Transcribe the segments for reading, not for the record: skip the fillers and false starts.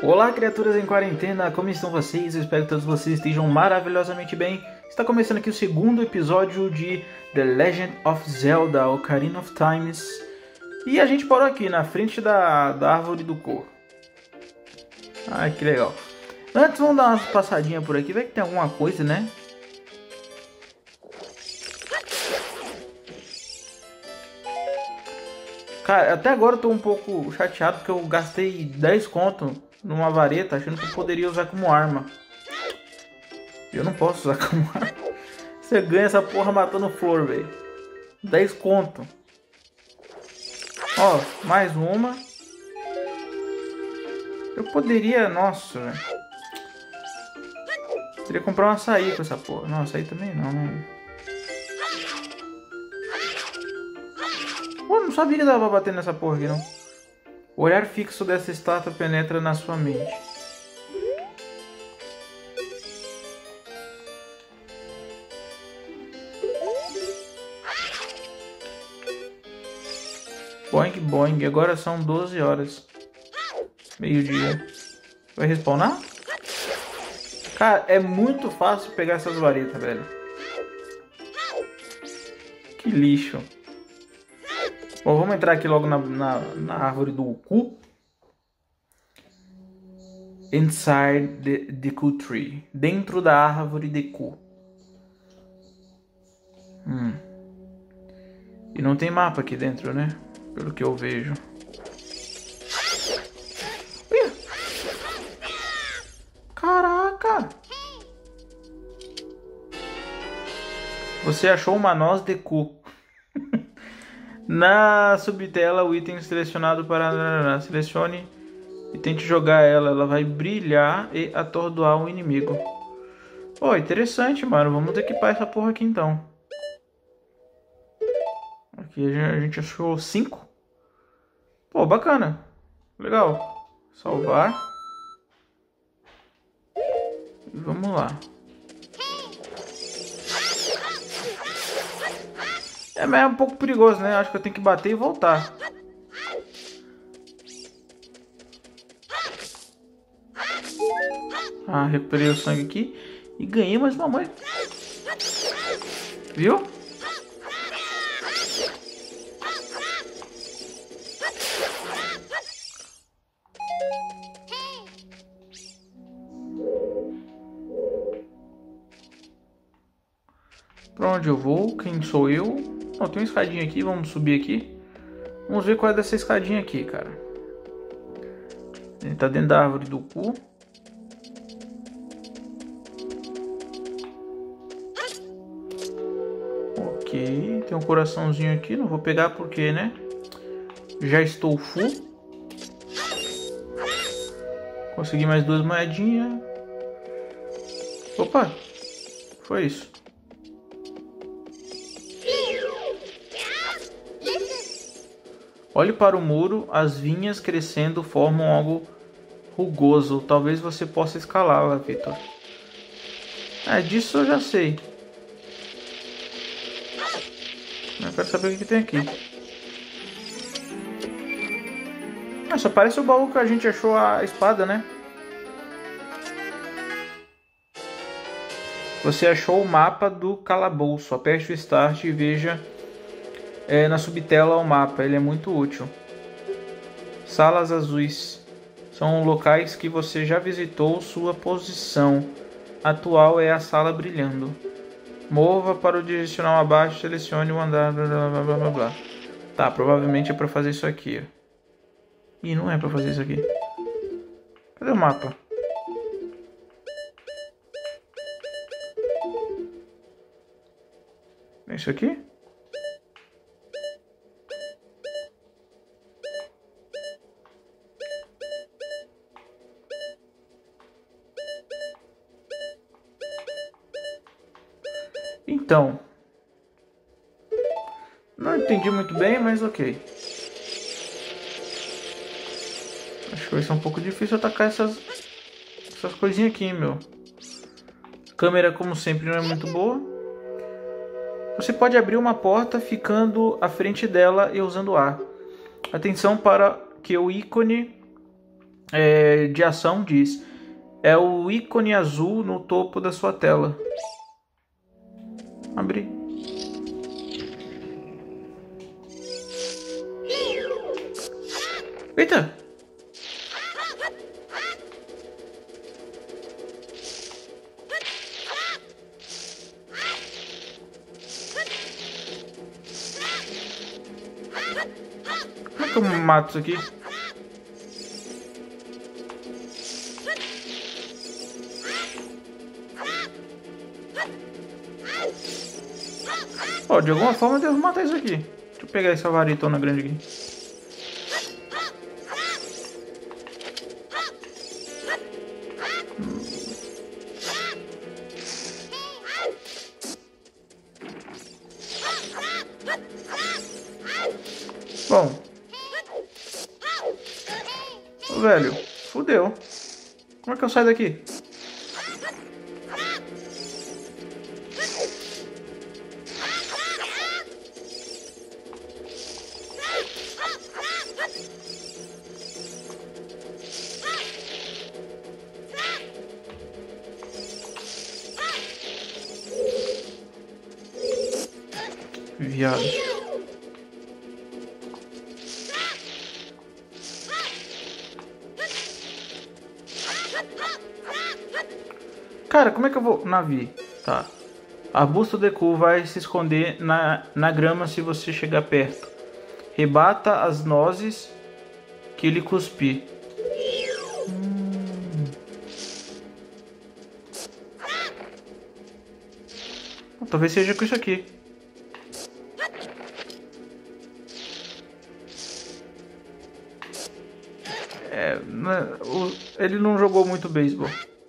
Olá, criaturas em quarentena, como estão vocês? Eu espero que todos vocês estejam maravilhosamente bem. Está começando aqui o segundo episódio de The Legend of Zelda, Ocarina of Times. E a gente parou aqui na frente da árvore do Ko. Ai, que legal. Antes, vamos dar uma passadinha por aqui, vai que tem alguma coisa, né? Cara, até agora eu tô um pouco chateado porque eu gastei 10 conto numa vareta achando que eu poderia usar como arma. Eu não posso usar como arma. Você ganha essa porra matando flor, velho. 10 conto. Ó, mais uma. Eu poderia... Nossa, velho. Poderia comprar um açaí com essa porra. Não, açaí também não, né? Pô, não sabia que dava pra bater nessa porra aqui, não. O olhar fixo dessa estátua penetra na sua mente. Boing, boing. Agora são 12 horas. Meio-dia. Vai respawnar? Cara, é muito fácil pegar essas varetas, velho. Que lixo. Bom, vamos entrar aqui logo na árvore do Ku. Inside the Ku Tree. Dentro da árvore de Ku. E não tem mapa aqui dentro, né? Pelo que eu vejo. Caraca! Você achou uma noz de Ku. Na subtela, o item selecionado para... Selecione e tente jogar ela. Ela vai brilhar e atordoar o inimigo. Pô, interessante, mano. Vamos equipar essa porra aqui, então. Aqui a gente achou 5. Pô, bacana. Legal. Salvar. E vamos lá. É, mas é um pouco perigoso, né? Acho que eu tenho que bater e voltar. Ah, recuperei o sangue aqui. E ganhei mais uma mãe. Viu? Pra onde eu vou? Quem sou eu? Ó, tem uma escadinha aqui, vamos subir aqui. Vamos ver qual é dessa escadinha aqui, cara. Ele tá dentro da árvore do Ku. Ok, tem um coraçãozinho aqui, não vou pegar porque, né? Já estou full. Consegui mais 2 moedinhas. Opa, foi isso. Olhe para o muro, as vinhas crescendo formam algo rugoso. Talvez você possa escalá-la, Victor. É, disso eu já sei. Eu quero saber o que tem aqui. Ah, só parece o baú que a gente achou a espada, né? Você achou o mapa do calabouço. Aperte o Start e veja na subtela o mapa. Ele é muito útil. Salas azuis. São locais que você já visitou. Sua posição atual é a sala brilhando. Mova para o direcional abaixo. Selecione o andar. Blá, blá, blá, blá, blá. Tá, provavelmente é para fazer isso aqui. Ih, não é para fazer isso aqui. Cadê o mapa? É isso aqui? Então, não entendi muito bem, mas ok. Acho que vai ser um pouco difícil atacar essas coisinhas aqui, meu. A câmera, como sempre, não é muito boa. Você pode abrir uma porta ficando à frente dela e usando ar. Atenção para que o ícone de ação diz: é o ícone azul no topo da sua tela. Abrir. Eita! Como é que eu mato isso aqui? Ó, de alguma forma eu devo matar isso aqui. Deixa eu pegar essa varitona grande aqui. Bom. Ô, velho, fudeu. Como é que eu saio daqui? Viado. Cara, como é que eu vou... Navi. Tá. Arbusto Deku vai se esconder na grama se você chegar perto. Rebata as nozes que ele cuspir. Talvez seja com isso aqui. Ele não jogou muito beisebol.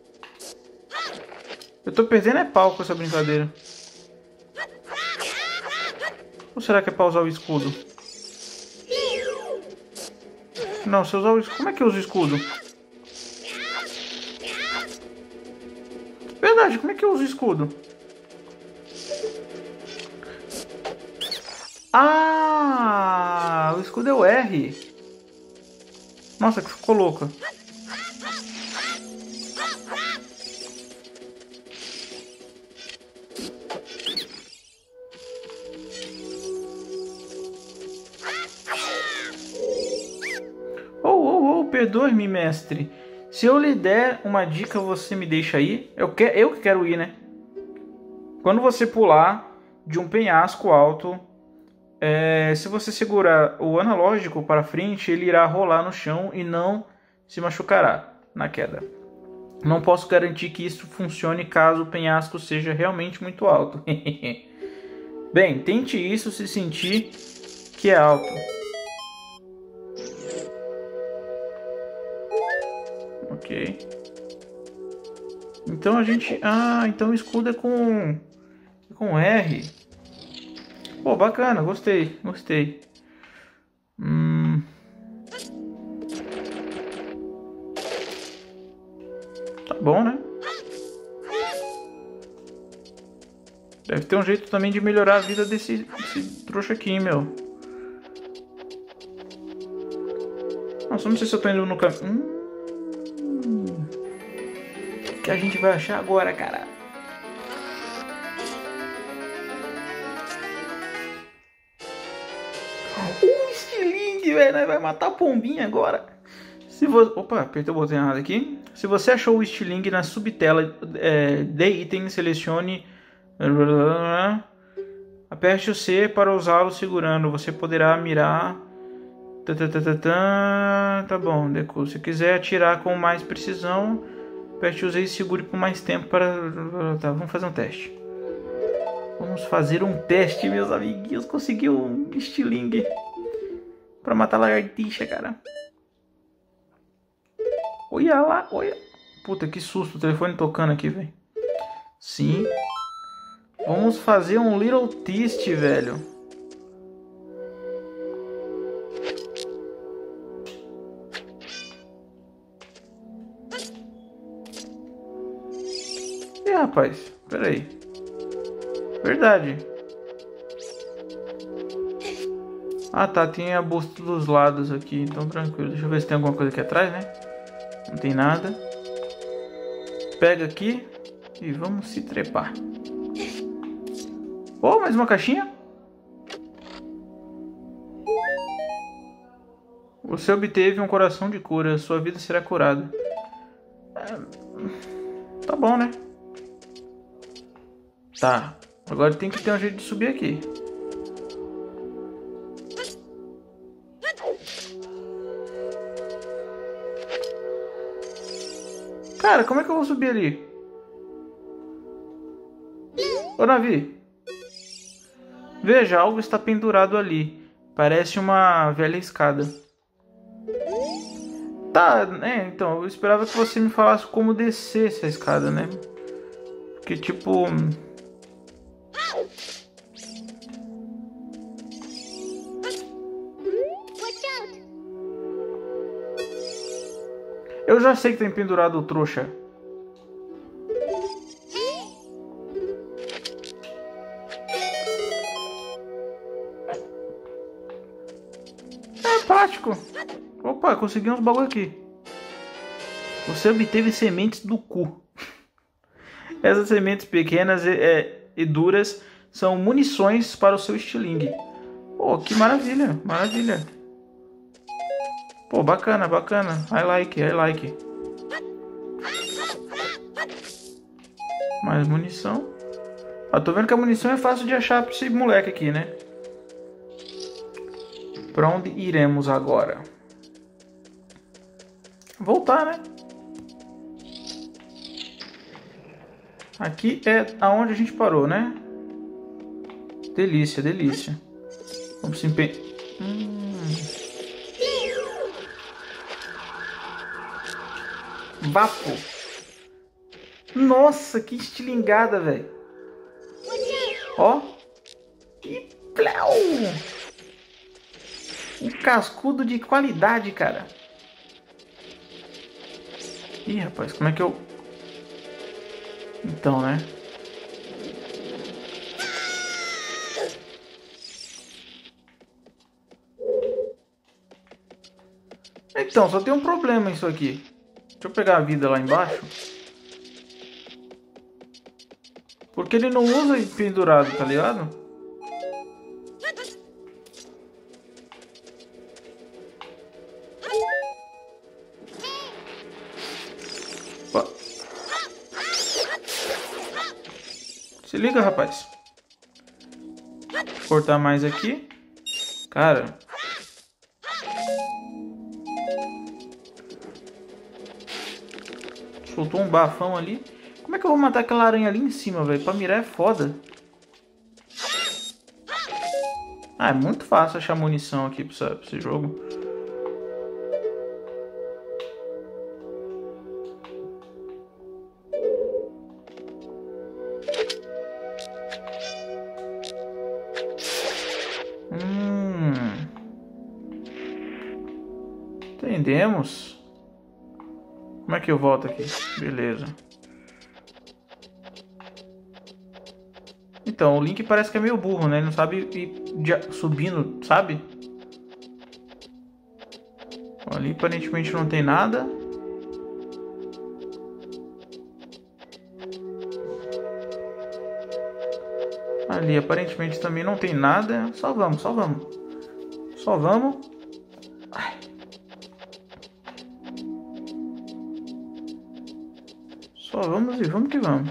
Eu tô perdendo pau com essa brincadeira. Ou será que é pra usar o escudo? Não, se eu usar o escudo... Como é que eu uso o escudo? Verdade, como é que eu uso o escudo? Ah, o escudo é o R. Nossa, que ficou louca. Perdoe-me, mestre. Se eu lhe der uma dica, você me deixa ir? Eu que quero ir, né? Quando você pular de um penhasco alto, se você segurar o analógico para frente, ele irá rolar no chão e não se machucará na queda. Não posso garantir que isso funcione caso o penhasco seja realmente muito alto. Bem, tente isso se sentir que é alto. Ok. Então a gente... Ah, então o escudo é com R. Pô, bacana, gostei. Tá bom, né? Deve ter um jeito também de melhorar a vida desse trouxa aqui, meu. Nossa, não sei se eu tô indo no caminho. O que a gente vai achar agora, cara? Stiling, velho. Vai matar a pombinha agora. Opa, apertei o botão errado aqui. Se você achou o Stiling na subtela de item, selecione... Aperte o C para usá-lo segurando. Você poderá mirar... Tá bom, Deku. Se quiser atirar com mais precisão... Aperte o Z e segure por mais tempo para... Tá, vamos fazer um teste. Vamos fazer um teste, meus amiguinhos. Conseguiu um Stiling para matar a lagartixa, cara. Olha lá, olha. Puta, que susto. O telefone tocando aqui, velho. Sim. Vamos fazer um Little Twist, velho. Rapaz, pera aí. Verdade. Ah, tá, tem a busta dos lados aqui, então tranquilo. Deixa eu ver se tem alguma coisa aqui atrás, né? Não tem nada. Pega aqui e vamos se trepar. Oh, mais uma caixinha. Você obteve um coração de cura. Sua vida será curada. Tá bom, né? Tá. Agora tem que ter um jeito de subir aqui. Cara, como é que eu vou subir ali? Ô, Navi. Veja, algo está pendurado ali. Parece uma velha escada. Tá, então, eu esperava que você me falasse como descer essa escada, né? Porque, tipo... Eu já sei que tem pendurado o trouxa. É prático. Opa, consegui uns bagulho aqui. Você obteve sementes do cu. Essas sementes pequenas e duras são munições para o seu estilingue. Pô, que maravilha, maravilha. Pô, bacana, bacana. I like, I like. Mais munição. Ah, tô vendo que a munição é fácil de achar pra esse moleque aqui, né? Pra onde iremos agora? Voltar, né? Aqui é aonde a gente parou, né? Delícia, delícia. Vamos se empenhar. Vapo. Nossa, que estilingada, velho. Ó. E plau. Um cascudo de qualidade, cara. Ih, rapaz, como é que eu... Então, né? Então, só tem um problema isso aqui. Deixa eu pegar a vida lá embaixo. Porque ele não usa pendurado, tá ligado? Opa. Se liga, rapaz. Vou cortar mais aqui. Cara. Soltou um bafão ali. Como é que eu vou matar aquela aranha ali em cima, velho? Pra mirar é foda. Ah, é muito fácil achar munição aqui pra esse jogo. Entendemos. Como é que eu volto aqui? Beleza. Então, o Link parece que é meio burro, né? Ele não sabe ir subindo, sabe? Ali aparentemente não tem nada. Ali aparentemente também não tem nada. Só vamos, só vamos. Só vamos. Ai. Só vamos e vamos que vamos.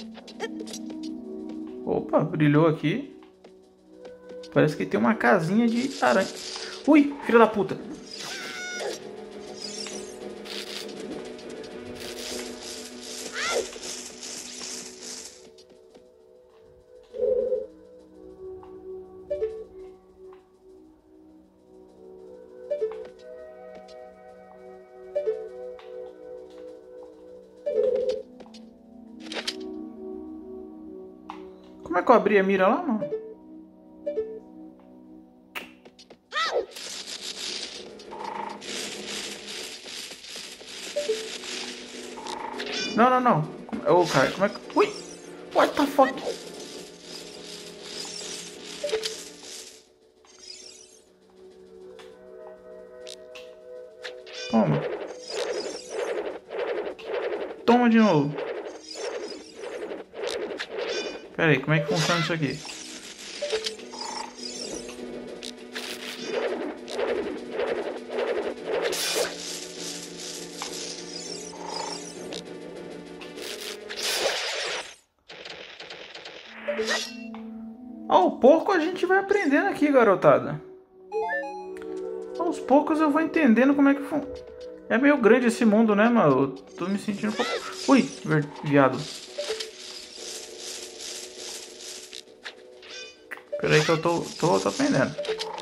Opa, brilhou aqui. Parece que tem uma casinha de aranha. Ui, filha da puta. Como é que eu abri a mira lá, mano? Não, não, não. Ô, cara, como é que... Ui! What the fuck? Toma. Toma de novo. Pera aí, como é que funciona isso aqui? Ao pouco a gente vai aprendendo aqui, garotada. Aos poucos eu vou entendendo como é que funciona. É meio grande esse mundo, né, mano? Eu tô me sentindo um pouco... Ui, viado. Pera aí que eu tô aprendendo.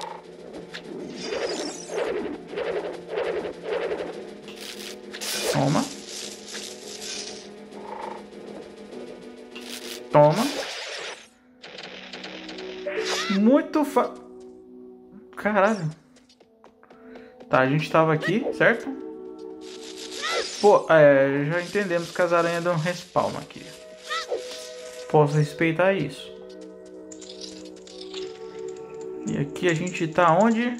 Toma. Toma. Muito Caralho. Tá, a gente tava aqui, certo? Pô, já entendemos que as aranhas dão respawn aqui. Posso respeitar isso. E aqui a gente tá onde?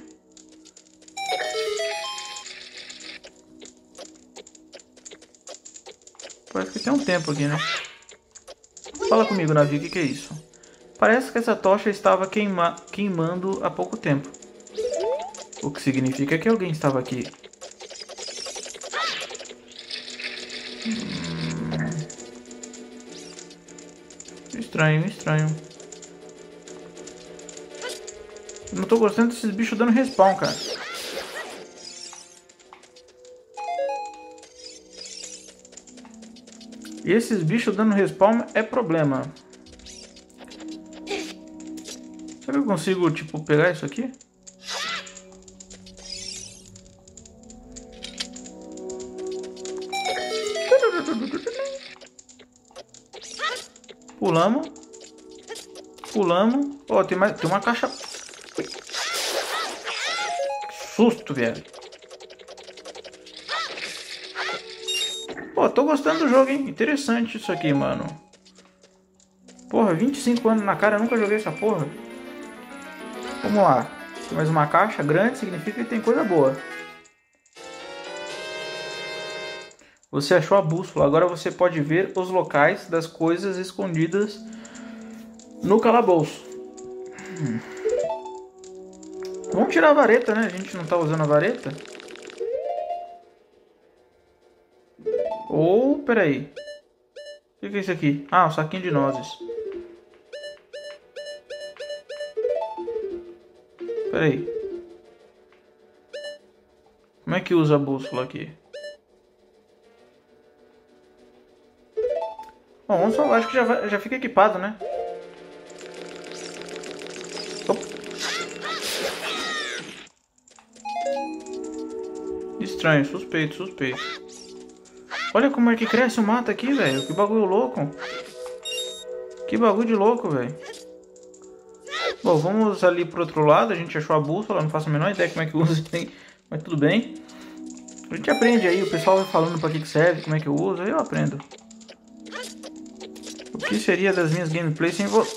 Parece que tem um tempo aqui, né? Fala comigo, navio, o que é isso? Parece que essa tocha estava queimando há pouco tempo. O que significa que alguém estava aqui. Estranho, estranho. Eu não tô gostando desses bichos dando respawn, cara. E esses bichos dando respawn é problema. Será que eu consigo, tipo, pegar isso aqui? Pulamos. Pulamos. Ó, tem uma caixa. Que susto, velho. Pô, tô gostando do jogo, hein? Interessante isso aqui, mano. Porra, 25 anos na cara, eu nunca joguei essa porra. Vamos lá. Tem mais uma caixa grande, significa que tem coisa boa. Você achou a bússola. Agora você pode ver os locais das coisas escondidas no calabouço. Vamos tirar a vareta, né? A gente não tá usando a vareta. Ou, peraí. O que é isso aqui? Ah, um saquinho de nozes. Peraí. Como é que usa a bússola aqui? Bom, vamos só, acho que já fica equipado, né? Opa. Estranho, suspeito, suspeito. Olha como é que cresce o mato aqui, velho. Que bagulho louco. Que bagulho de louco, velho. Bom, vamos ali pro outro lado. A gente achou a bússola. Não faço a menor ideia como é que usa. Mas tudo bem. A gente aprende aí. O pessoal vai falando pra que serve, como é que eu uso. Aí eu aprendo. O que seria das minhas gameplays sem você?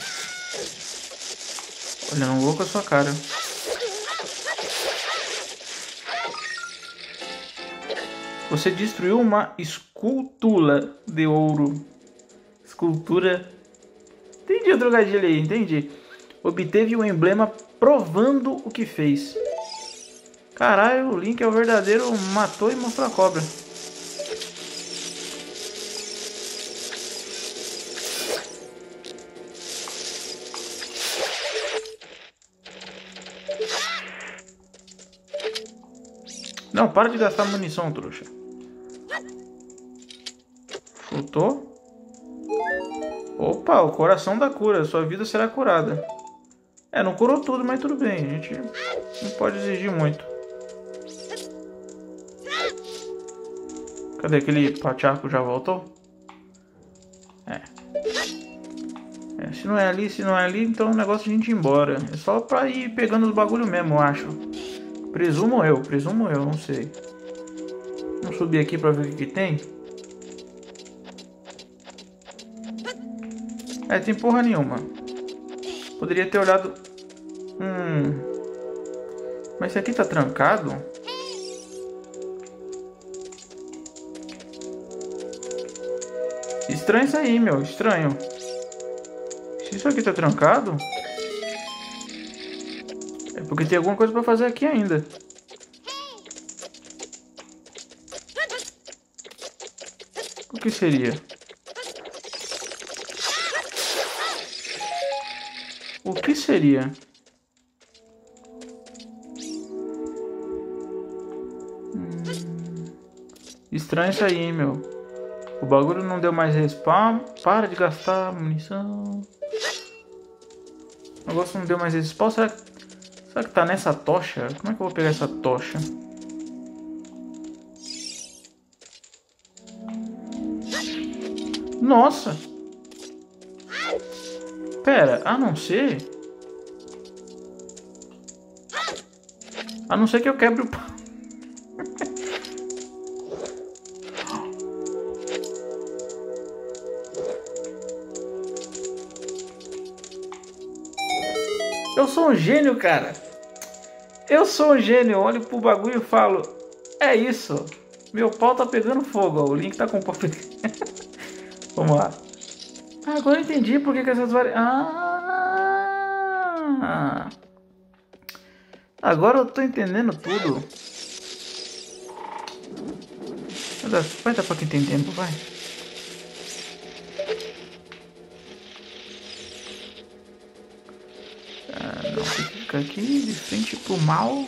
Olha, não vou com a sua cara. Você destruiu uma escultura de ouro. Escultura. Entendi o trocadilho aí, entendi. Obteve um emblema provando o que fez. Caralho, o Link é o verdadeiro matou e mostrou a cobra. Não, para de gastar munição, trouxa. Chutou. Opa, o coração da cura. Sua vida será curada. Não curou tudo, mas tudo bem. A gente não pode exigir muito. Cadê aquele pachaco? Já voltou? Se não é ali, então o negócio é a gente ir embora. É só pra ir pegando os bagulho mesmo, eu acho. Presumo eu, não sei. Vamos subir aqui pra ver o que tem. Tem porra nenhuma. Poderia ter olhado... Mas esse aqui tá trancado? Estranho isso aí, meu. Estranho. Se isso aqui tá trancado, é porque tem alguma coisa pra fazer aqui ainda. O que seria? O que seria? Estranho isso aí, hein, meu. O bagulho não deu mais respawn. Para de gastar munição. O negócio não deu mais respawn. Será que tá nessa tocha? Como é que eu vou pegar essa tocha? Nossa! Pera, a não ser que eu quebre o pau. Eu sou um gênio, cara. Eu sou um gênio. Eu olho pro bagulho e falo: é isso. Meu pau tá pegando fogo. Ó. O Link tá com o pau pegando. Vamos lá. Agora eu entendi por que essas agora eu tô entendendo tudo. Vai dar pra quem tem tempo, vai. Não, fica aqui de frente pro mal.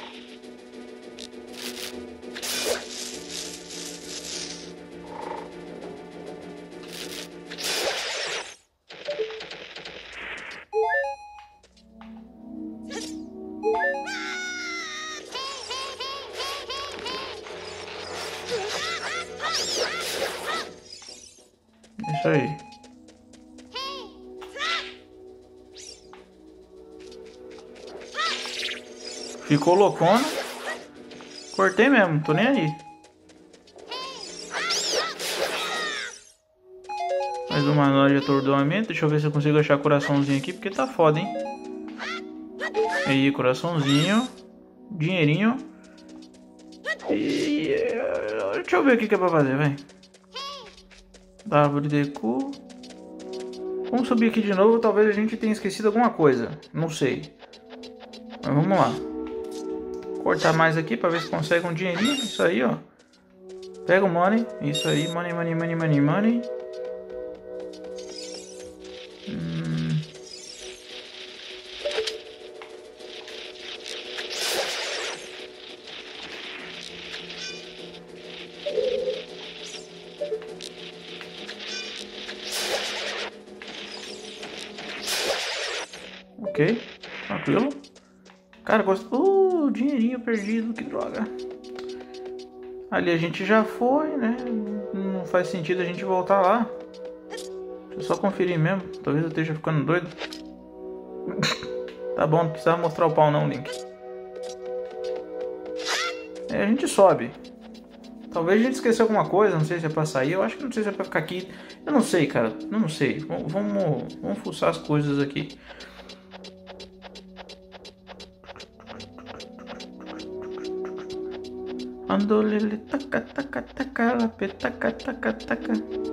Isso aí. Ficou loucona. Cortei mesmo, tô nem aí. Mais uma nota de atordoamento. Deixa eu ver se eu consigo achar coraçãozinho aqui, porque tá foda, hein? Aí, coraçãozinho. Dinheirinho. E... deixa eu ver o que é pra fazer, vai. Árvore de cu. Vamos subir aqui de novo. Talvez a gente tenha esquecido alguma coisa. Não sei. Mas vamos lá. Cortar mais aqui pra ver se consegue um dinheirinho. Isso aí, ó. Pega o money. Isso aí. Money, money, money, money, money. Ok. Tranquilo. Cara, gosto. Dinheirinho perdido. Que droga. Ali a gente já foi, né? Não faz sentido a gente voltar lá. Deixa eu só conferir mesmo. Talvez eu esteja ficando doido. Tá bom, não precisava mostrar o pau não, Link. A gente sobe. Talvez a gente esqueceu alguma coisa. Não sei se é pra sair. Eu acho que não sei se é pra ficar aqui. Eu não sei, cara. Eu não sei. Vamos fuçar as coisas aqui. Andolele taca taca taca lape taca taca taca.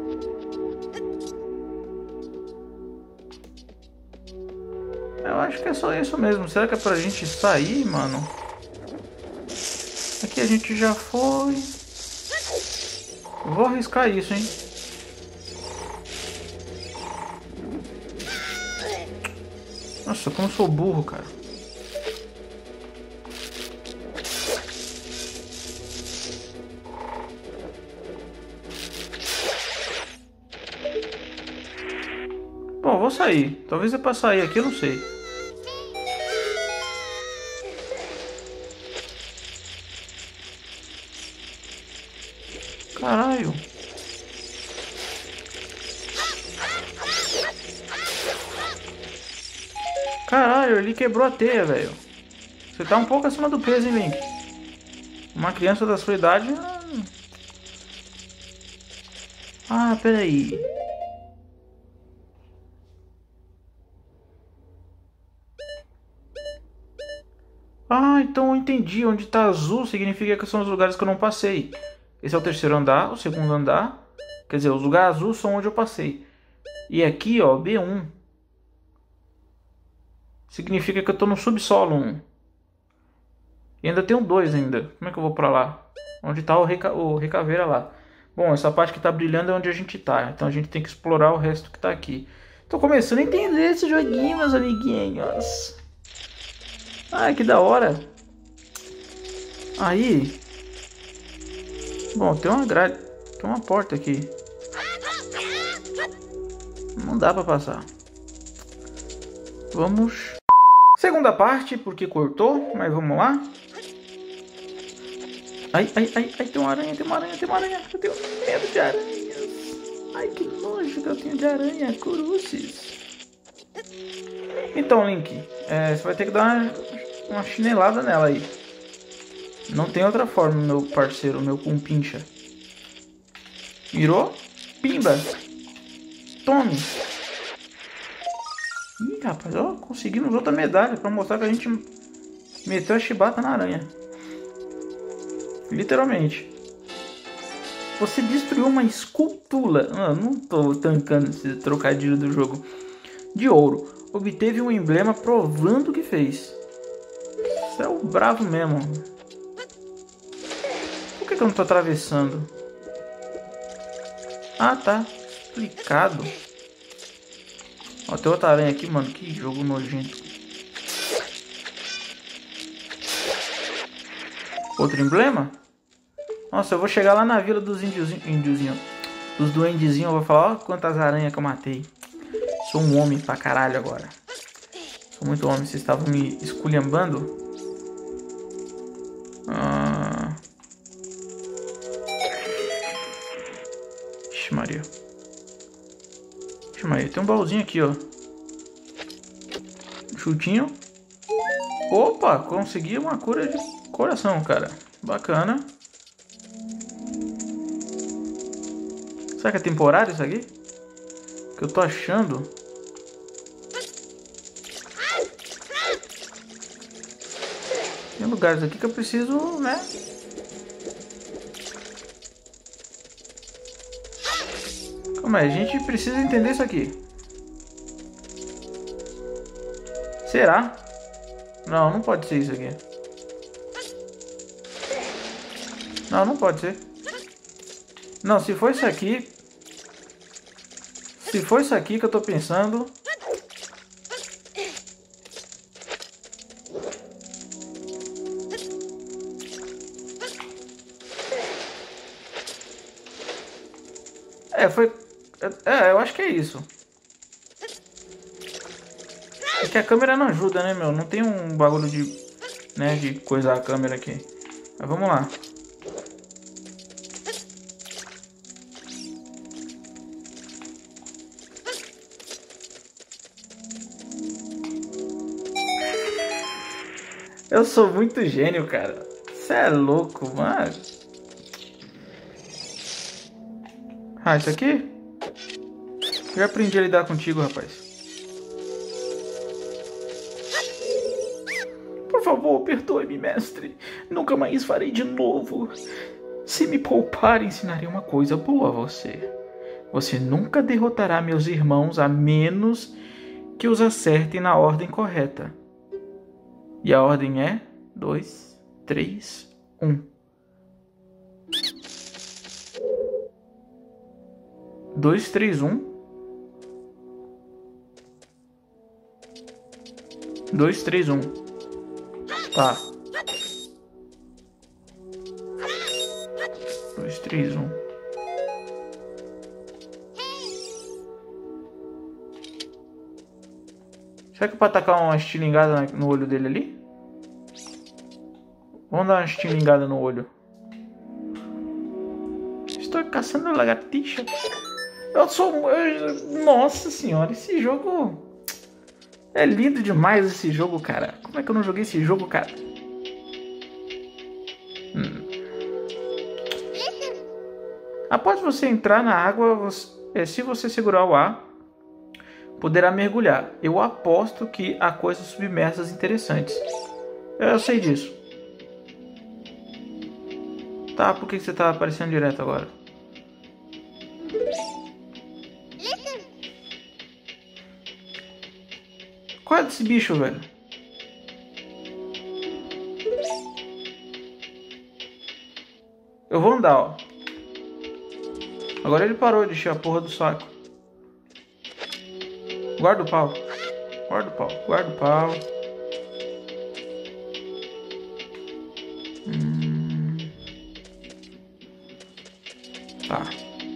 Eu acho que é só isso mesmo. Será que é pra gente sair, mano? Aqui a gente já foi. Vou arriscar isso, hein? Nossa, como eu sou burro, cara. Bom, vou sair. Talvez é pra sair aqui, eu não sei. Caralho. Caralho, ele quebrou a teia, velho. Você tá um pouco acima do peso, hein, Link? Uma criança da sua idade... Ah, peraí. Ah, então eu entendi. Onde tá azul significa que são os lugares que eu não passei. Esse é o terceiro andar, o segundo andar. Quer dizer, os lugares azuis são onde eu passei. E aqui, ó, B1. Significa que eu tô no subsolo 1. E ainda tenho 2 ainda. Como é que eu vou pra lá? Onde tá o Rei Caveira lá. Bom, essa parte que tá brilhando é onde a gente tá. Então a gente tem que explorar o resto que tá aqui. Tô começando a entender esse joguinho, meus amiguinhos. Ai, que da hora. Aí. Bom, tem uma grade. Tem uma porta aqui. Não dá pra passar. Vamos. Segunda parte, porque cortou. Mas vamos lá. Ai, ai, ai, ai, tem uma aranha, tem uma aranha, tem uma aranha. Eu tenho medo de aranhas. Ai, que nojo que eu tenho de aranha, cruzes. Então, Link, você vai ter que dar uma chinelada nela aí. Não tem outra forma, meu parceiro, meu compincha. Mirou? Pimba! Tome! Ih, rapaz, ó, conseguimos outra medalha pra mostrar que a gente meteu a chibata na aranha. Literalmente. Você destruiu uma escultura. Não tô tancando esse trocadilho do jogo. De ouro. Obteve um emblema provando que fez. Você é o bravo mesmo. Por que eu não tô atravessando? Ah, tá. Explicado. Ó, tem outra aranha aqui, mano. Que jogo nojento. Outro emblema? Nossa, eu vou chegar lá na vila dos índiozinhos. Dos duendezinhos. Eu vou falar, ó, quantas aranhas que eu matei. Sou um homem pra caralho agora. Sou muito homem. Vocês estavam me esculhambando? Ixi, Maria. Ixi, Maria. Tem um baúzinho aqui, ó. Um chutinho. Opa, consegui uma cura de coração, cara. Bacana. Será que é temporário isso aqui? Que eu tô achando. Tem lugares aqui que eu preciso, né? Calma aí, a gente precisa entender isso aqui. Será? Não, não pode ser isso aqui. Não, não pode ser. Não, se for isso aqui... Se for isso aqui que eu tô pensando... eu acho que é isso. É que a câmera não ajuda, né, meu? Não tem um bagulho de... né, de coisar a câmera aqui. Mas vamos lá. Eu sou muito gênio, cara. Você é louco, mano. Ah, isso aqui? Já aprendi a lidar contigo, rapaz. Por favor, perdoe-me, mestre. Nunca mais farei de novo. Se me poupar, ensinarei uma coisa boa a você. Você nunca derrotará meus irmãos a menos que os acertem na ordem correta. E a ordem é 2, 3, 1. 2, 3, 1. 2, 3, 1. Tá. 2, 3, 1. Será que é pra atacar uma estilingada no olho dele ali? Vamos dar uma estilingada no olho. Estou caçando lagartixa. Nossa senhora, esse jogo... É lindo demais esse jogo, cara. Como é que eu não joguei esse jogo, cara? Após você entrar na água, se você segurar o ar, poderá mergulhar. Eu aposto que há coisas submersas interessantes. Eu sei disso. Tá, por que você tá aparecendo direto agora? Qual é desse bicho, velho? Eu vou andar, ó. Agora ele parou de encher a porra do saco. Guarda o pau. Guarda o pau. Guarda o pau. Tá.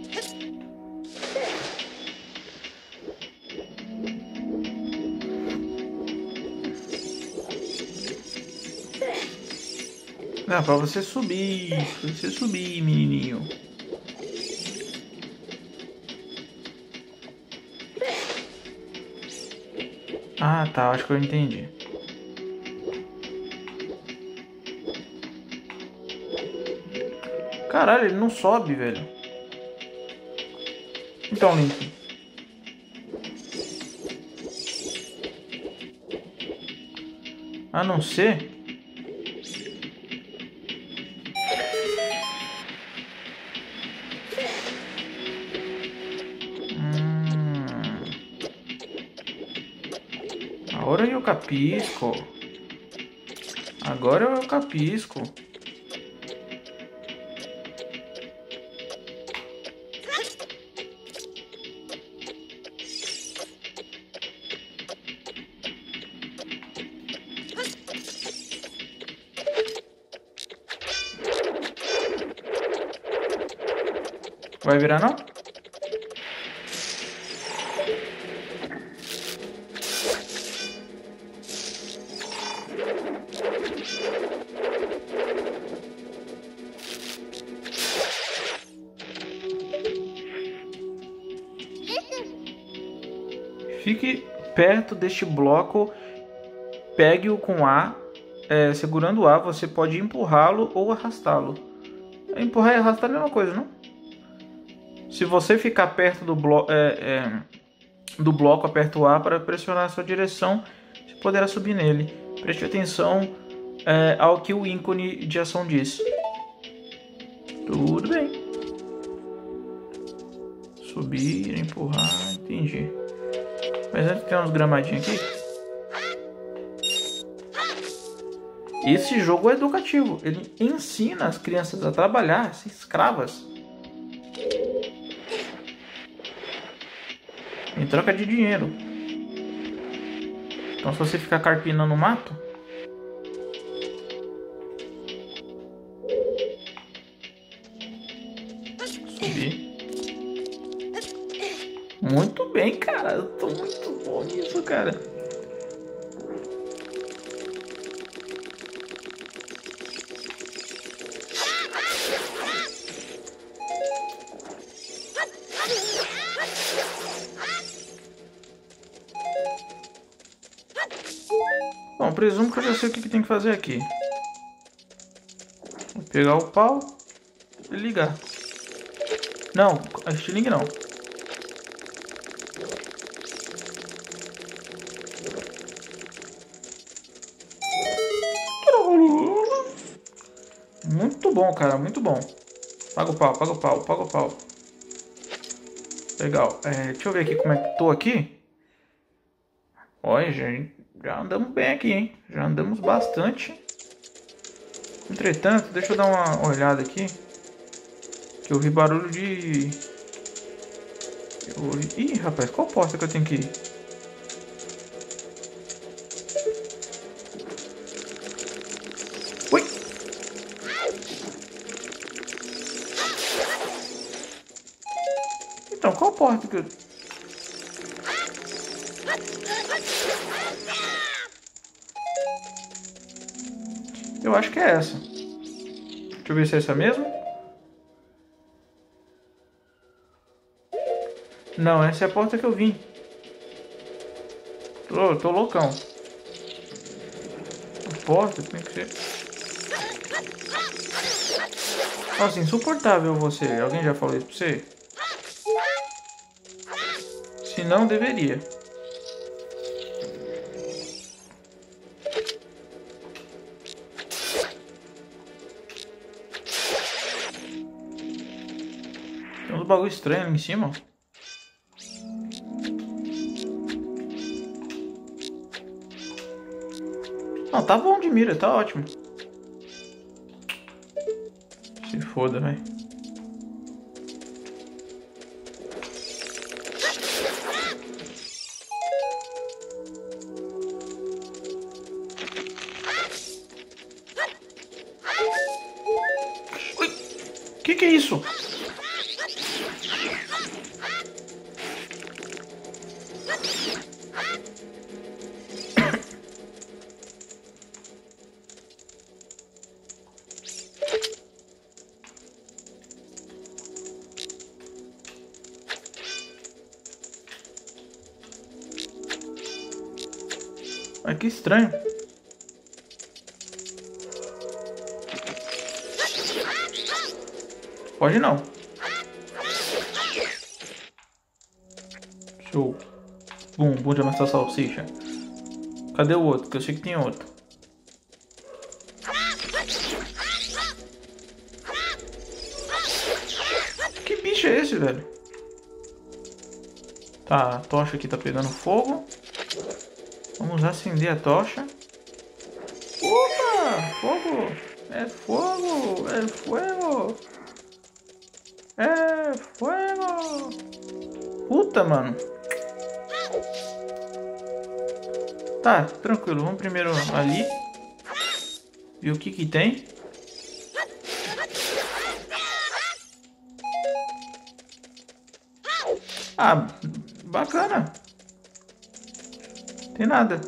Não, pra você subir. Pra você subir, menininho. Ah, tá. Acho que eu entendi. Caralho, ele não sobe, velho. Então, Link. A não ser... Agora eu capisco. Agora eu capisco. Vai virar não? Fique perto deste bloco, pegue-o com A, segurando o A, você pode empurrá-lo ou arrastá-lo. Empurrar e arrastar é a mesma coisa, não? Se você ficar perto do bloco, aperta o A para pressionar a sua direção, você poderá subir nele. Preste atenção ao que o ícone de ação diz. Tudo bem. Subir, empurrar, entendi. Mas antes tem uns gramadinhos aqui. Esse jogo é educativo. Ele ensina as crianças a trabalhar, ser escravas. Em troca de dinheiro. Então se você ficar carpinando no mato... Subir. Muito bem, cara. Eu tô muito bom nisso, cara. Bom, presumo que eu já sei o que tem que fazer aqui. Vou pegar o pau e ligar. Não, a estilingue não. Muito bom, cara, muito bom. Paga o pau, paga o pau, paga o pau. Legal. Deixa eu ver aqui como é que tô aqui. Olha, já andamos bem aqui, hein? Já andamos bastante. Entretanto, deixa eu dar uma olhada aqui. Que eu ouvi barulho de... Ih, rapaz, qual porta que eu tenho que ir? Ui! Então, qual porta que eu... Eu acho que é essa. Deixa eu ver se é essa mesmo. Não, essa é a porta que eu vim. Tô loucão. A porta tem que ser... Nossa, insuportável você. Alguém já falou isso pra você? Se não, deveria. Então Tem uns bagulho estranho ali em cima. Não, tá bom de mira, tá ótimo. Se foda, velho. Ui, que é isso? Ai, que estranho. Pode não. Show. Bom de amassar salsicha. Cadê o outro? Que eu sei que tem outro. Que bicho é esse, velho? Tá, a tocha aqui tá pegando fogo. Vamos acender a tocha. Opa! Fogo! É fogo! É fogo! É fogo! Puta, mano! Tá, tranquilo. Vamos primeiro ali. Ver o que que tem. Ah, bacana. Tem nada.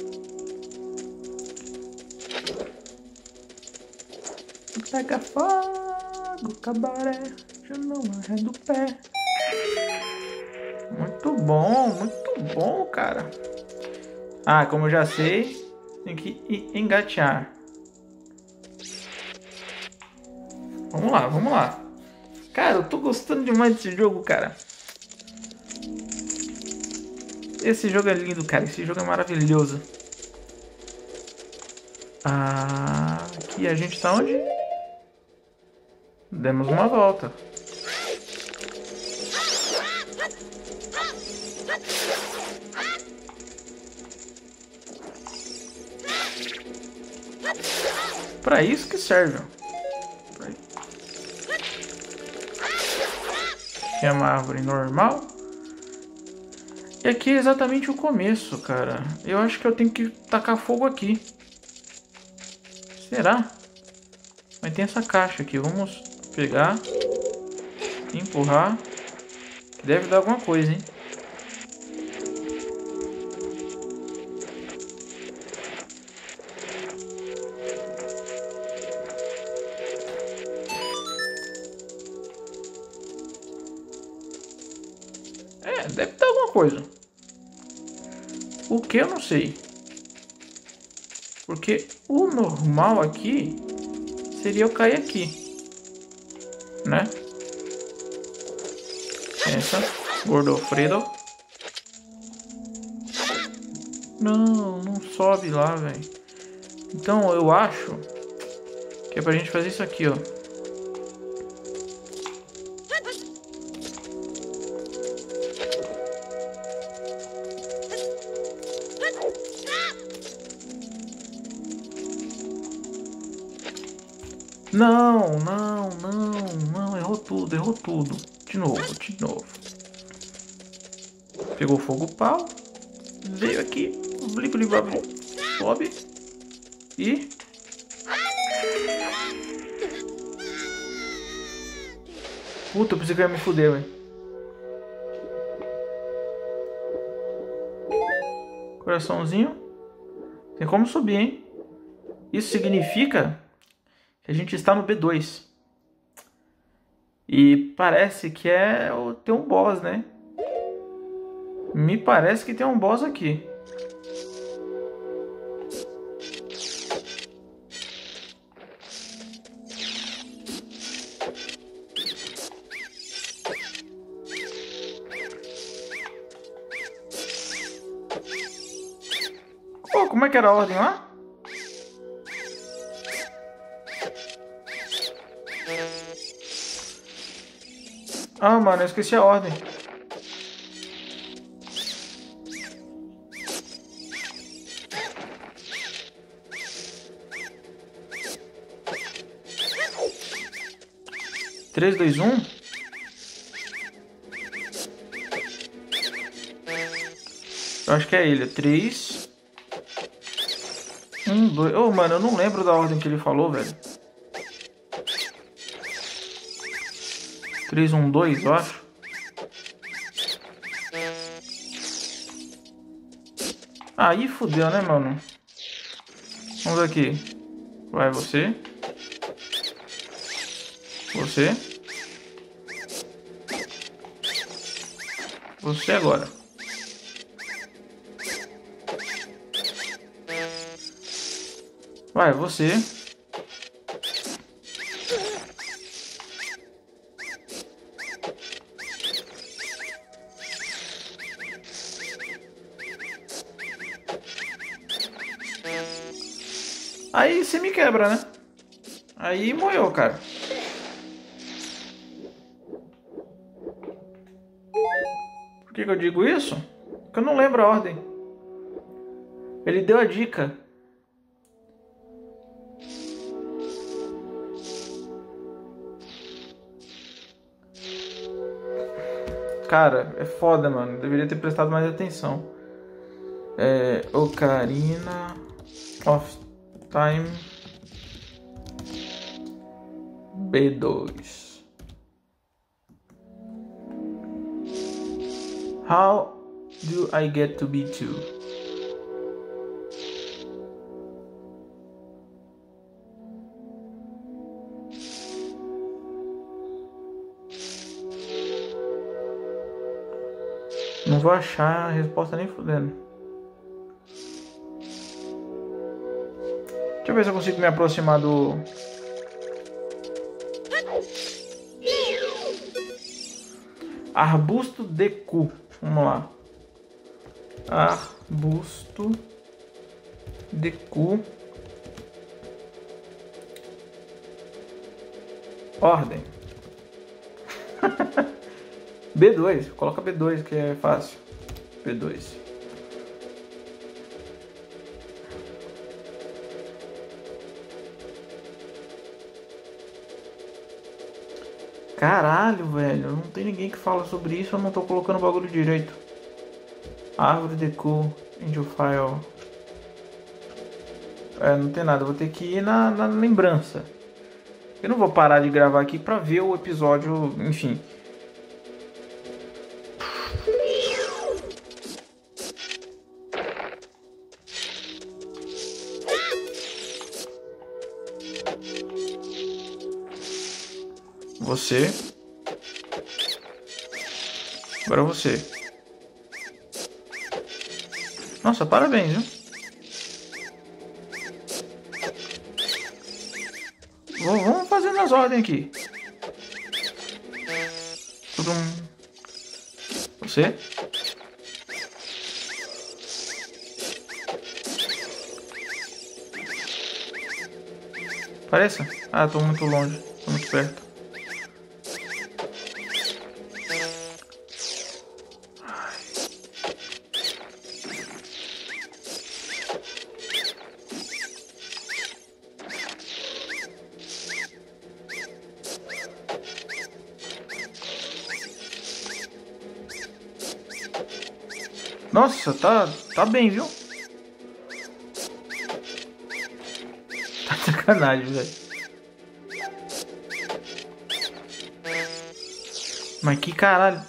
Pega fogo, cabaré, já não arredo o pé. Muito bom, cara. Ah, como eu já sei, tem que engatear. Vamos lá. Cara, eu tô gostando demais desse jogo, cara. Esse jogo é lindo, cara. Esse jogo é maravilhoso. Ah, aqui a gente tá onde? Demos uma volta. Pra isso que serve. Aqui é uma árvore normal. E aqui é exatamente o começo, cara. Eu acho que eu tenho que tacar fogo aqui. Será? Mas tem essa caixa aqui. Vamos pegar. Empurrar. Deve dar alguma coisa, hein? É, deve dar alguma coisa. O que eu não sei. Porque o normal aqui seria eu cair aqui, né? Essa, Gordofredo. Não sobe lá, velho. Então eu acho que é pra gente fazer isso aqui, ó. Não, errou tudo. De novo. Pegou fogo o pau. Veio aqui. Blibli-babli. Sobe. E... Puta, eu pensei que eu ia me fuder, velho. Coraçãozinho. Tem como subir, hein? Isso significa que a gente está no B2. E parece que tem um boss, né? Me parece que tem um boss aqui. Pô, como é que era a ordem lá? Ah, mano, eu esqueci a ordem. Três, dois, um. Eu acho que é ele. 3, 1, 2. Oh, mano, eu não lembro da ordem que ele falou, velho. 3, 1, 2, eu acho. Aí fudeu, né, mano? Vamos aqui. Vai você. Você. Você agora. Vai, você. Aí você me quebra, né? Aí moeu, cara. Por que eu digo isso? Porque eu não lembro a ordem. Ele deu a dica. Cara, é foda, mano. Deveria ter prestado mais atenção. Ocarina of Time B2. How do I get to B2? Não vou achar a resposta nem fudendo. Deixa eu ver se eu consigo me aproximar do... Arbusto de cu. Vamos lá. Arbusto de cu. Ordem. B2. Coloca B2 que é fácil. B2. Caralho, velho. Não tem ninguém que fala sobre isso. Eu não tô colocando o bagulho direito. Árvore de cu. Angel File. Não tem nada. Eu vou ter que ir na lembrança. Eu não vou parar de gravar aqui pra ver o episódio. Enfim. Você. Agora você. Nossa, parabéns, viu? Vamos fazendo as ordens aqui. Todo mundo. Você. Pareça? Ah, tô muito longe. Tô muito perto. Nossa, tá bem, viu? Tá de sacanagem, velho. Mas que caralho.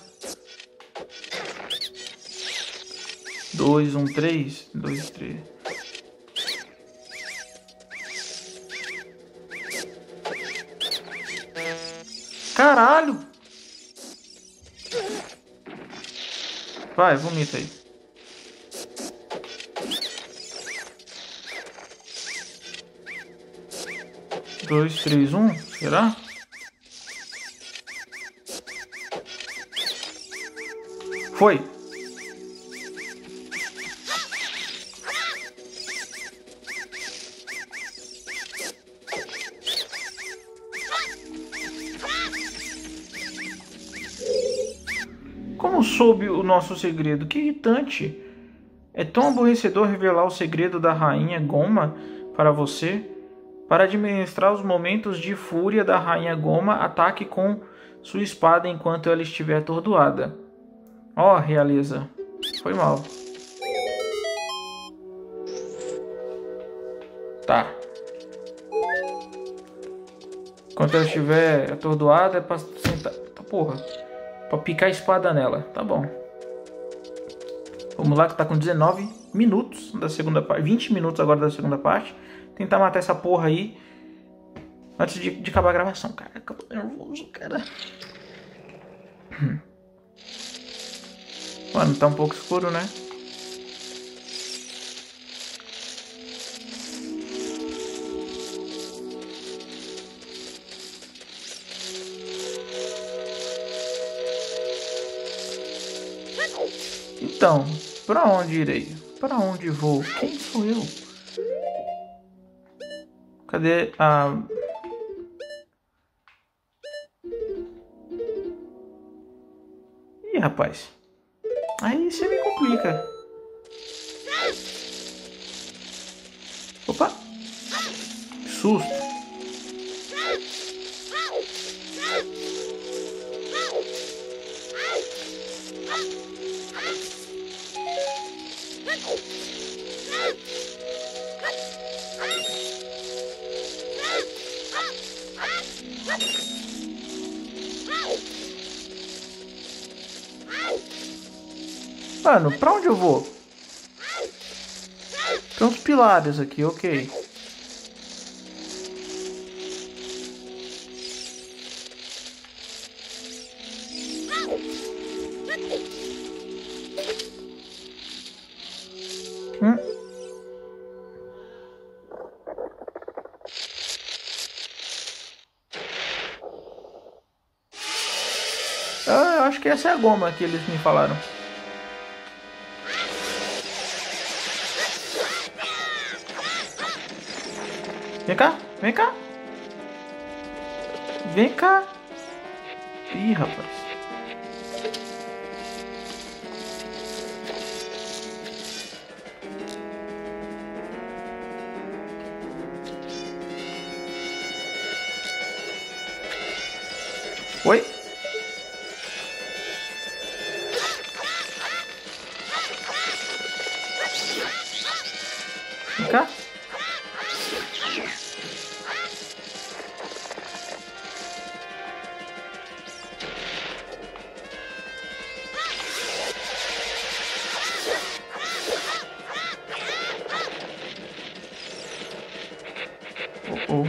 2, 1, 3. 2, 3. Caralho. Vai, vomita aí. 2, 3, 1. Será? Foi. Como soube o nosso segredo? Que irritante! É tão aborrecedor revelar o segredo da Rainha Goma para você. Para administrar os momentos de fúria da Rainha Goma, ataque com sua espada enquanto ela estiver atordoada. Ó, realeza. Foi mal. Tá. Enquanto ela estiver atordoada, é pra sentar. Tá, porra. Pra picar a espada nela. Tá bom. Vamos lá, que tá com 19 minutos da segunda parte. 20 minutos agora da segunda parte. Tentar matar essa porra aí antes de acabar a gravação. Cara, acabou nervoso, cara. Mano, tá um pouco escuro, né? Então, pra onde irei? Pra onde vou? Quem sou eu? Cadê a... Ih, rapaz. Aí você me complica. Opa! Que susto. Mano, pra onde eu vou? Tem uns pilares aqui, ok. Eu acho que essa é a goma que eles me falaram. Vem cá, vem cá. Vem cá. Ih, rapaz. Oi? Vem cá. Oh.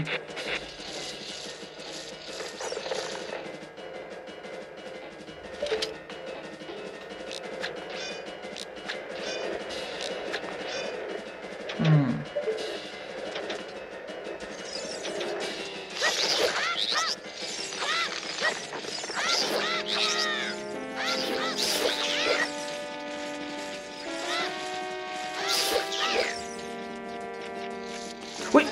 Ui.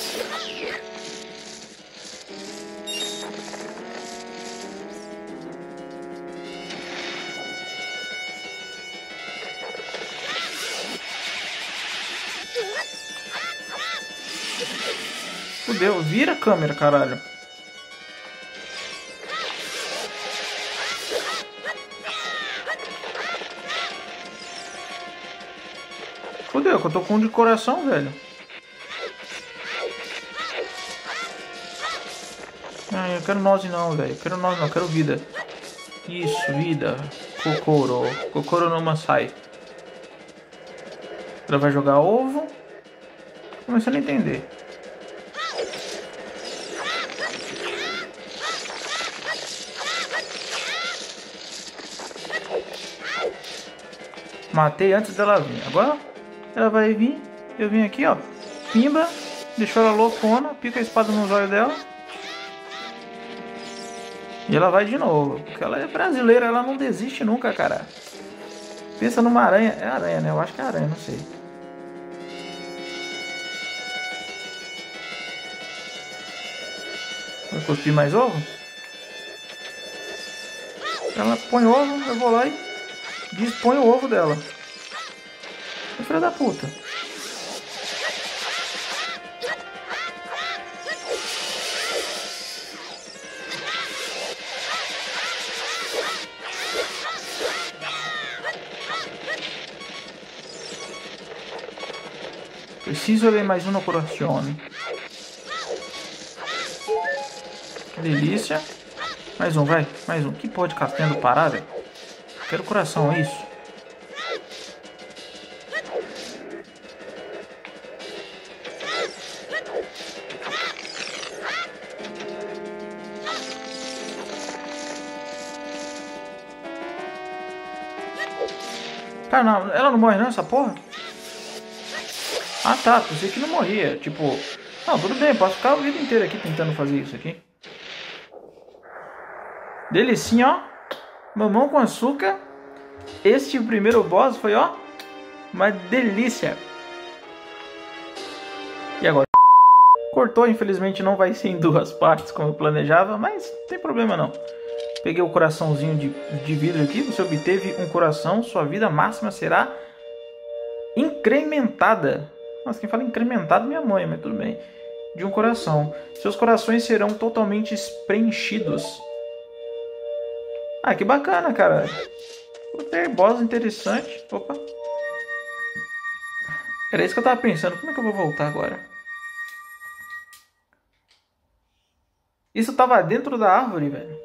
Fudeu, vira a câmera, caralho. Fudeu, que eu tô com um de coração, velho. Ai, eu quero nose não, velho. Eu quero nose não, eu quero vida. Isso, vida. Kokoro. Kokoro no Masai. Ela vai jogar ovo. Começando a entender. Matei antes dela vir. Agora ela vai vir. Eu vim aqui, ó. Pimba. Deixou ela loucona. Pica a espada no zóio dela. E ela vai de novo. Porque ela é brasileira. Ela não desiste nunca, cara. Pensa numa aranha. É aranha, né? Eu acho que é aranha. Não sei. Vai cuspir mais ovo? Ela põe ovo, eu vou lá e dispõe o ovo dela. Filha da puta. Preciso ver mais uma coração. Que delícia. Mais um, vai. Mais um. Que pode castanho parar, velho? Quero coração, é isso. Cara, não, ela não morre não, essa porra? Ah tá, pensei que não morria. Tipo, não, tudo bem, posso ficar a vida inteira aqui tentando fazer isso aqui. Delicinha, ó. Mamão com açúcar. Este primeiro boss foi, ó, uma delícia. E agora? Cortou, infelizmente não vai ser em duas partes como eu planejava, mas não tem problema não. Peguei o coraçãozinho de vidro aqui. Você obteve um coração. Sua vida máxima será incrementada. Nossa, quem fala incrementado é minha mãe, mas tudo bem. De um coração. Seus corações serão totalmente preenchidos. Ah, que bacana, cara. Vou ter boss interessante. Opa. Era isso que eu tava pensando. Como é que eu vou voltar agora? Isso tava dentro da árvore, velho.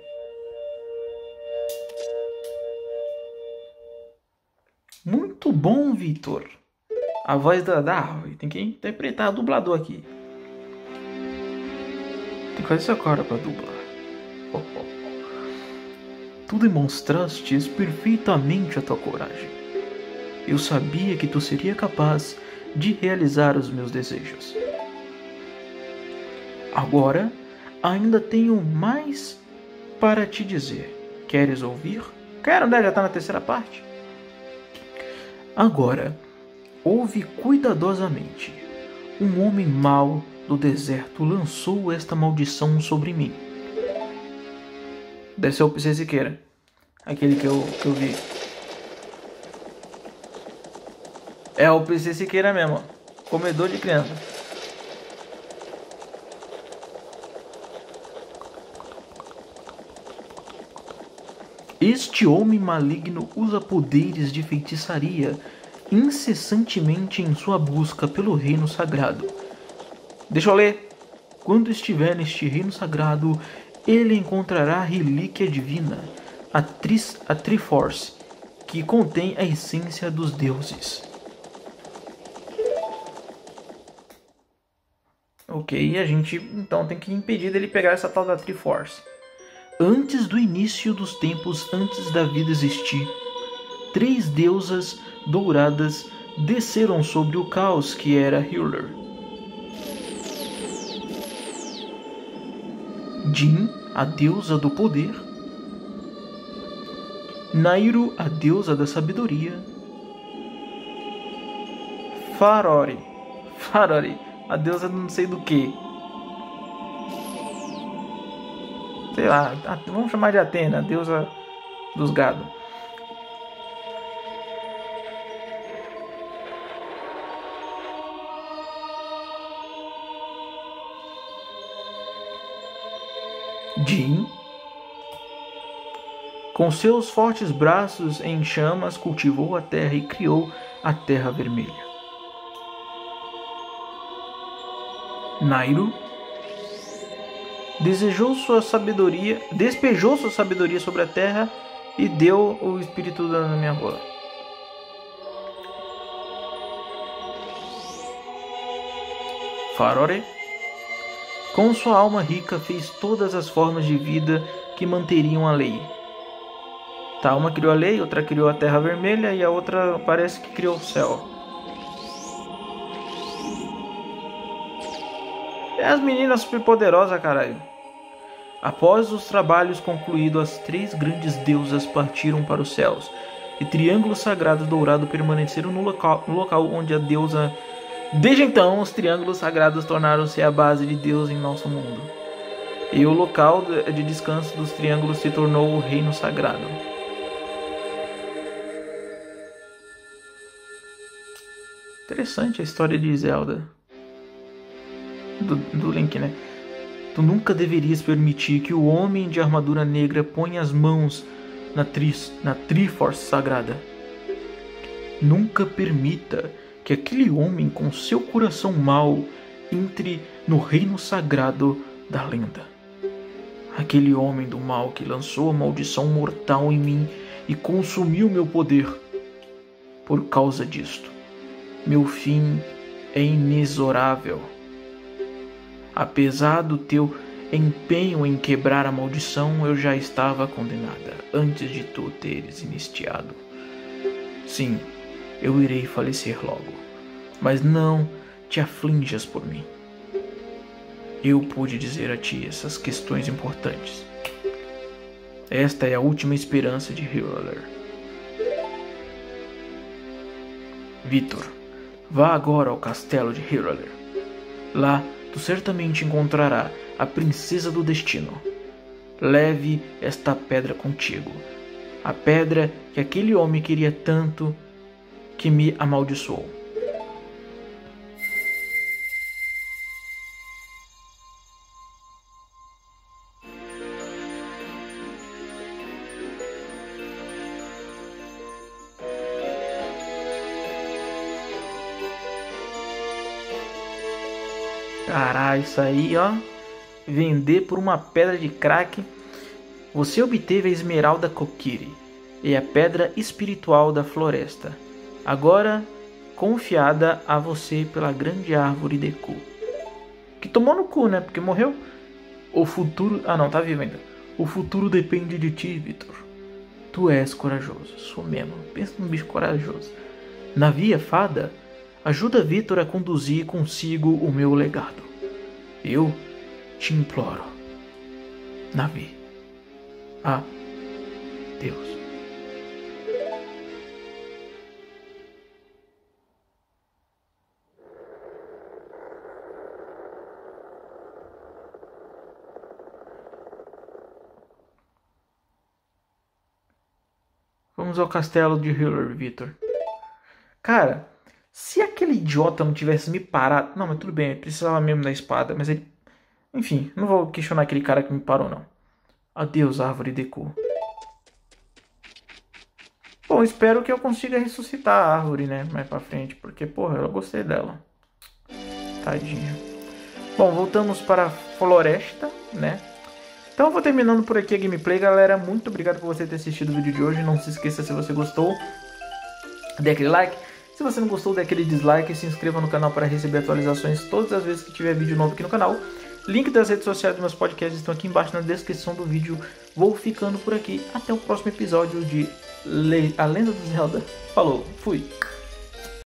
Muito bom, Vitor. A voz da árvore. Tem que interpretar o dublador aqui. Tem que fazer sua cara pra dublar. Oh, oh. Tu demonstrastes perfeitamente a tua coragem. Eu sabia que tu seria capaz de realizar os meus desejos. Agora, ainda tenho mais para te dizer. Queres ouvir? Quero, né? Já tá na terceira parte. Agora, ouve cuidadosamente. Um homem mau do deserto lançou esta maldição sobre mim. Deve ser o PC Siqueira. Aquele que eu vi. É o PC Siqueira mesmo, ó. Comedor de criança. Este homem maligno usa poderes de feitiçaria incessantemente em sua busca pelo reino sagrado. Deixa eu ler. Quando estiver neste reino sagrado, ele encontrará a relíquia divina, a Triforce, que contém a essência dos deuses. Ok, a gente então tem que impedir dele pegar essa tal da Triforce. Antes do início dos tempos, antes da vida existir, 3 deusas douradas desceram sobre o caos que era Healer. Jin, a deusa do poder. Nairu, a deusa da sabedoria. Farore, a deusa não sei do que. Sei lá, vamos chamar de Atena, a deusa dos gados. Jin, com seus fortes braços em chamas, cultivou a terra e criou a Terra Vermelha. Nairu despejou sua sabedoria sobre a terra e deu o espírito da minha avó. Farore, com sua alma rica, fez todas as formas de vida que manteriam a lei. Tá, uma criou a lei, outra criou a Terra Vermelha e a outra parece que criou o céu. É as meninas superpoderosas, caralho. Após os trabalhos concluídos, as 3 grandes deusas partiram para os céus, e triângulos sagrados dourados permaneceram no local onde a deusa... Desde então, os triângulos sagrados tornaram-se a base de Deus em nosso mundo. E o local de descanso dos triângulos se tornou o Reino Sagrado. Interessante a história de Zelda. Do Link, né? Tu nunca deverias permitir que o homem de armadura negra ponha as mãos na Triforce Sagrada. Nunca permita que aquele homem com seu coração mau entre no reino sagrado da lenda. Aquele homem do mal que lançou a maldição mortal em mim e consumiu meu poder. Por causa disto, meu fim é inexorável. Apesar do teu empenho em quebrar a maldição, eu já estava condenada antes de tu teres iniciado. Sim, eu irei falecer logo, mas não te aflinjas por mim. Eu pude dizer a ti essas questões importantes. Esta é a última esperança de Hyrule. Vitor, vá agora ao castelo de Hyrule. Lá, tu certamente encontrará a princesa do destino. Leve esta pedra contigo. A pedra que aquele homem queria tanto que me amaldiçoou. Caralho, isso aí, ó. Vender por uma pedra de crack. Você obteve a esmeralda Kokiri e a pedra espiritual da floresta. Agora confiada a você pela grande árvore Deku. Que tomou no cu, né? Porque morreu. O futuro... Ah, não, tá vivo ainda. O futuro depende de ti, Vitor. Tu és corajoso. Sou mesmo. Pensa num bicho corajoso. Navi, a fada, ajuda Vitor a conduzir consigo o meu legado. Eu te imploro. Navi. Ah, Deus. Vamos ao castelo de Hyrule, Vitor. Cara, se aquele idiota não tivesse me parado... Não, mas tudo bem, ele precisava mesmo da espada, mas ele... Enfim, não vou questionar aquele cara que me parou, não. Adeus, árvore Deku. Bom, espero que eu consiga ressuscitar a árvore, né? Mais pra frente, porque, porra, eu gostei dela. Tadinha. Bom, voltamos para a floresta, né? Então eu vou terminando por aqui a gameplay, galera. Muito obrigado por você ter assistido o vídeo de hoje. Não se esqueça, se você gostou, dê aquele like. Se você não gostou, dê aquele dislike. Se inscreva no canal para receber atualizações todas as vezes que tiver vídeo novo aqui no canal. Link das redes sociais dos meus podcasts estão aqui embaixo na descrição do vídeo. Vou ficando por aqui. Até o próximo episódio de A Lenda do Zelda. Falou, fui!